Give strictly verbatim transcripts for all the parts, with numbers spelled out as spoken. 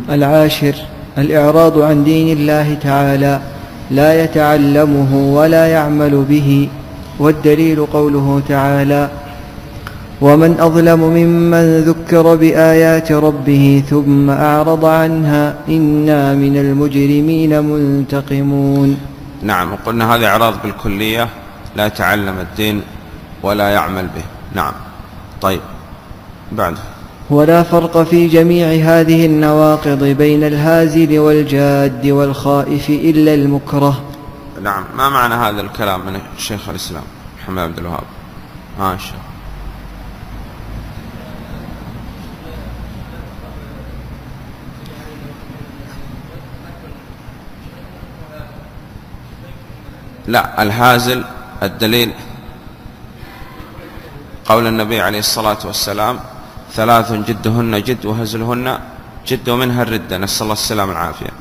العاشر: الإعراض عن دين الله تعالى، لا يتعلمه ولا يعمل به. والدليل قوله تعالى: ومن أظلم ممن ذكر بآيات ربه ثم أعرض عنها إنا من المجرمين منتقمون. نعم، وقلنا هذا إعراض بالكلية، لا يتعلم الدين ولا يعمل به. نعم. طيب بعد: ولا فرق في جميع هذه النواقض بين الهازل والجاد والخائف إلا المكره. نعم. ما معنى هذا الكلام من الشيخ الإسلام محمد عبد الوهاب؟ ما شاء الله. لا، الهازل الدليل قول النبي عليه الصلاة والسلام: ثلاث جدهن جد وهزلهن جد ومنها الردة، نسأل الله السلام والعافية.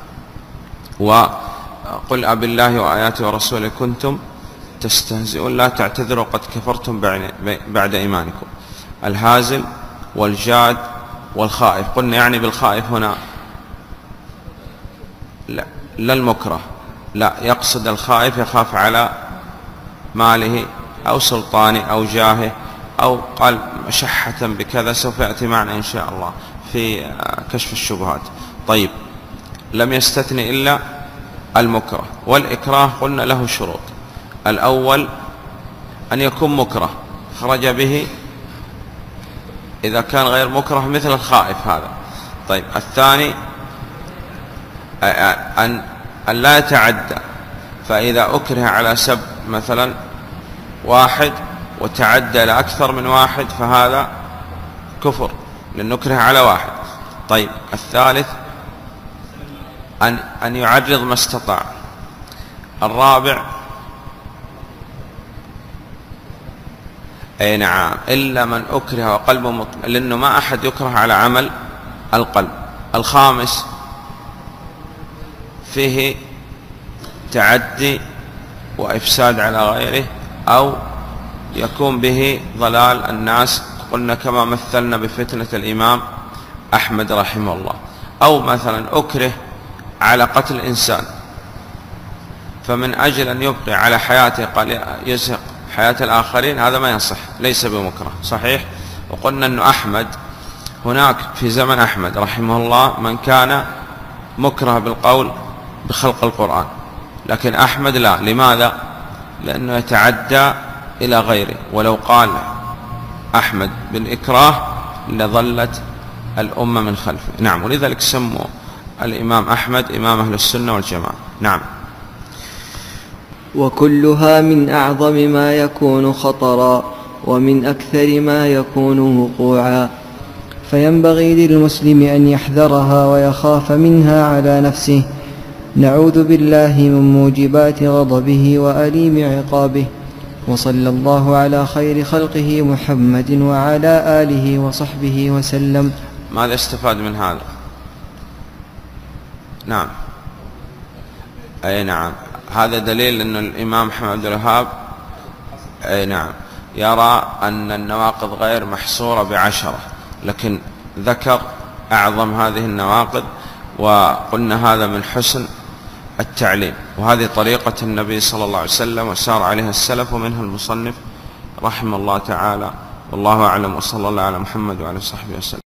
وقل أب الله وآياته ورسوله كنتم تستهزئون لا تعتذروا قد كفرتم بعد إيمانكم. الهازل والجاد والخائف، قلنا يعني بالخائف هنا لا, لا المكره، لا، يقصد الخائف يخاف على ماله أو سلطانه أو جاهه، أو قال مشحة بكذا، سوف يأتي معنا إن شاء الله في كشف الشبهات. طيب، لم يستثني إلا المكره. والإكراه قلنا له شروط: الأول أن يكون مكره خرج به، إذا كان غير مكره مثل الخائف هذا. طيب، الثاني أن أن لا يتعدى، فإذا أكره على سب مثلا واحد وتعدى لأكثر من واحد فهذا كفر، لأنه أكره على واحد. طيب، الثالث أن أن يعرض ما استطاع. الرابع أي نعم إلا من أكره وقلبه مطمئن، لأنه ما أحد يكره على عمل القلب. الخامس فيه تعدي وإفساد على غيره، أو يكون به ضلال الناس، قلنا كما مثلنا بفتنة الإمام أحمد رحمه الله. أو مثلا أكره على قتل إنسان، فمن أجل أن يبقي على حياته قال يزهق حياة الآخرين، هذا ما يصح، ليس بمكره. صحيح. وقلنا أن أحمد هناك في زمن أحمد رحمه الله من كان مكره بالقول بخلق القرآن، لكن أحمد لا. لماذا؟ لأنه يتعدى إلى غيره، ولو قال أحمد بالإكراه لظلت الأمة من خلفه. نعم، ولذلك سموا الإمام أحمد إمام أهل السنة والجماعة. نعم. وكلها من أعظم ما يكون خطرا ومن أكثر ما يكون وقوعا، فينبغي للمسلم أن يحذرها ويخاف منها على نفسه. نعوذ بالله من موجبات غضبه وأليم عقابه. وصلى الله على خير خلقه محمد وعلى آله وصحبه وسلم. ماذا استفاد من هذا؟ نعم. أي نعم، هذا دليل أن الإمام محمد عبد الوهاب أي نعم يرى أن النواقض غير محصورة بعشرة، لكن ذكر أعظم هذه النواقض، وقلنا هذا من حسن التعليم، وهذه طريقة النبي صلى الله عليه وسلم وسار عليها السلف ومنها المصنف رحمه الله تعالى. والله أعلم، وصلى الله على محمد وعلى صحبه وسلم.